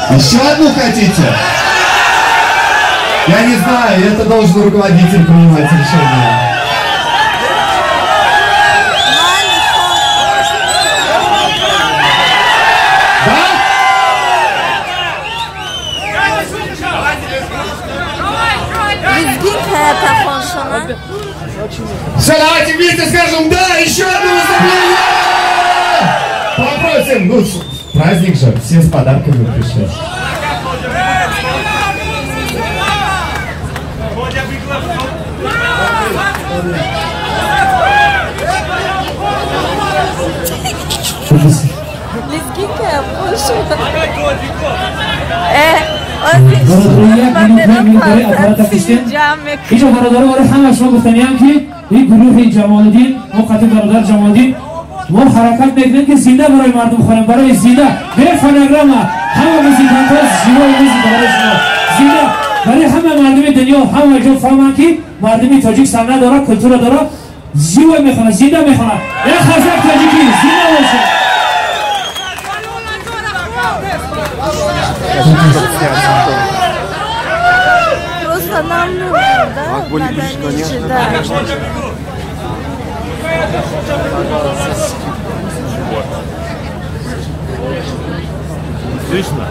Еще одну хотите? Я не знаю, это должен руководитель принимать решение. Да? Все, давайте вместе скажем да, еще одно выступление! Попросим, ну, праздник же, все с подарками пришли. اینجا برادر همه شما گفتنیم که این گروه جمالدین مقاطع برادر جمالدین ما حرکت میکنیم که زنده برای مردم خانم برای زنده به فنگرام همه موزیکانت ها زیبای موزیک برای شما زنده برای همه مردم دنیا همه جا فهمن که مردم تاجیک سمنه داره کلتور داره زیبای میخونه زنده میخونه یک خزر تاجیکی زنده باشه Просто нам нужно, да? Надо меньше, да. Слышно?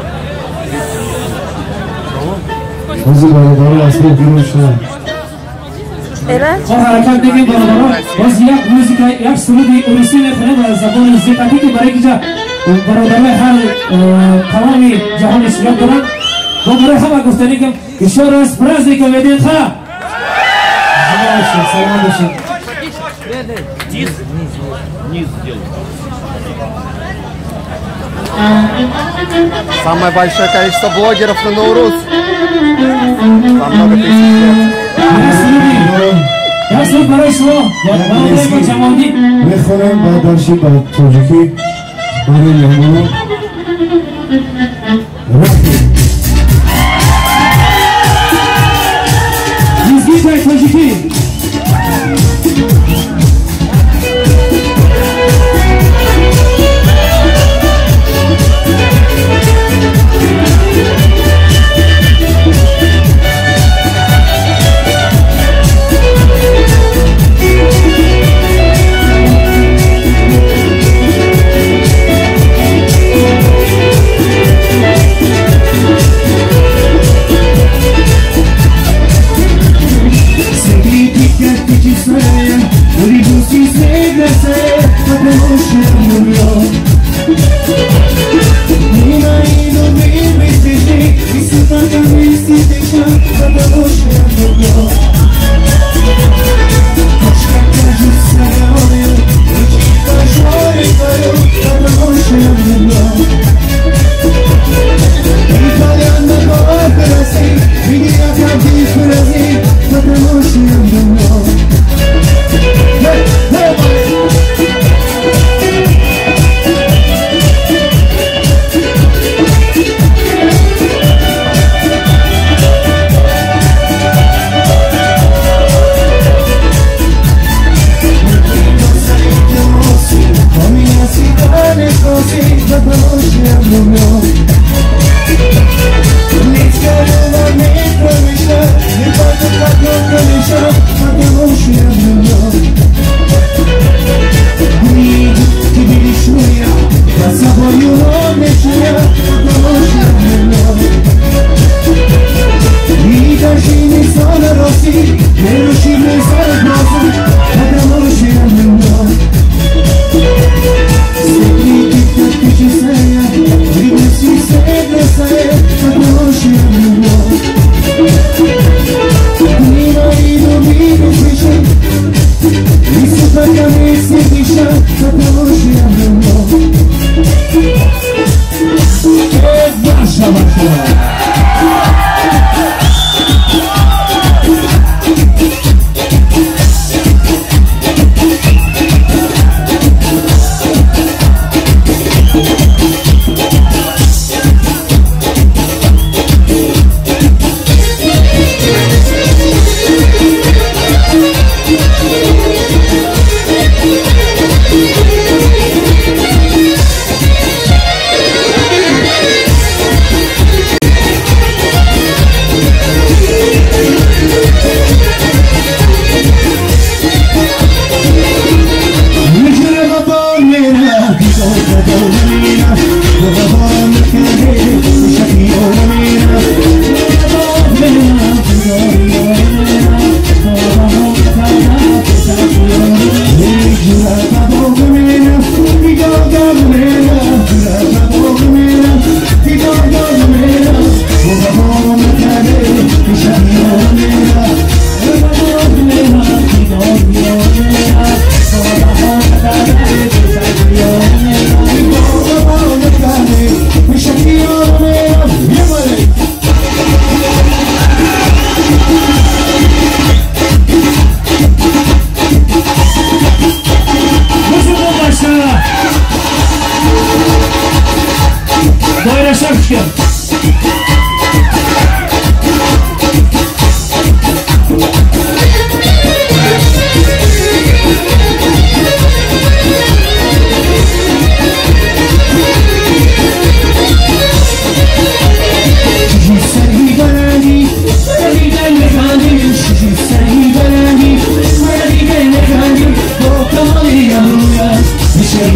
ما حرکت دیگه برادران باز یک موزیک یک سرود اوریسی میخونه با زبان زیقتی که برای اینجا برادران هر تمام جهان اشتراک دارن ما برای همه گفتنی که اشاره از پرزی که میدین خواه سلام باشید Низ сделай. Самое большое количество блогеров на Наурус. Там много тысяч лет. Я суд برای شما برای جمالی میخونم با درشی با توجیکی برای یامونو نیزگی جای توجیکی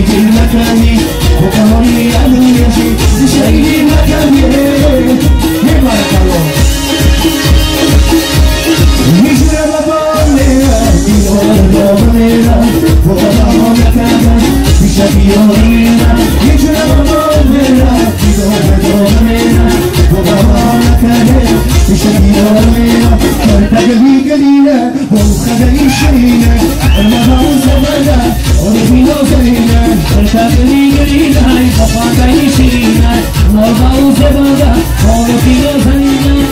دل نکنی بکنی علویشی زشایی نکنی نمارکالو میشه بابا میرا دیوار بابا میرا بابا نکنی میشه بیاری میرا میشه بابا میرا دیوار بابا میرا بابا نکنی میشه بیاری میرا کردگی گلیه خدای شینه المدام زمانه وربینا زینه کردگی گلیه خدای شینه المدام زمانه وربینا زینه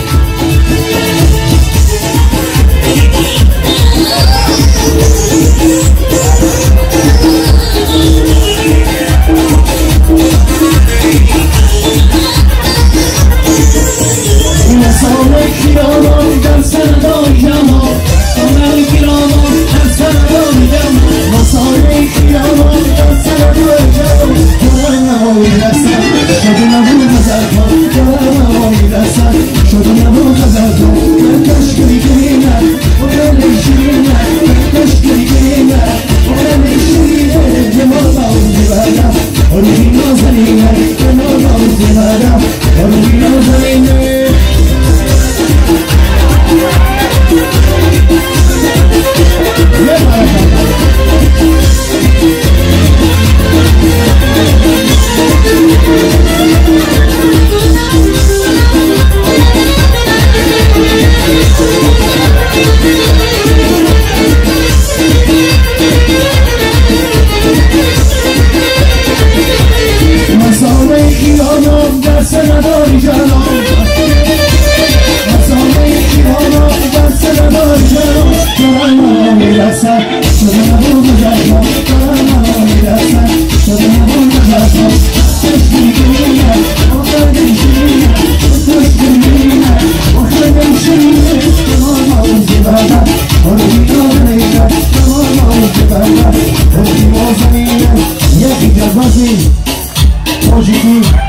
Hoje aqui